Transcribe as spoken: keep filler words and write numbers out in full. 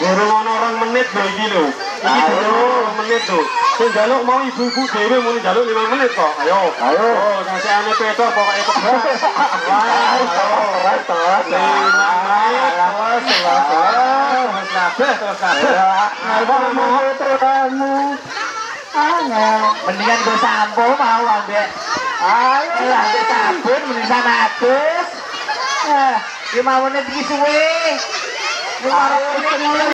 Durung ana orang menit lho iki lho. Iki durung orang menit lho. Sing njaluk mau ibu-ibu dhewe muni njaluk lima menit kok. Ayo. Ayo. Oh, kasihane Peter pokoke pegat. Wah, ora terus. lima menit. Terus terus. Kabeh terus kabeh. Ngarep mau terkamu. Angel. Mendingan gue sampo mau ambek. Ayo lah sabun mending sama adus. Eh, lima menit iki suwe. lima menit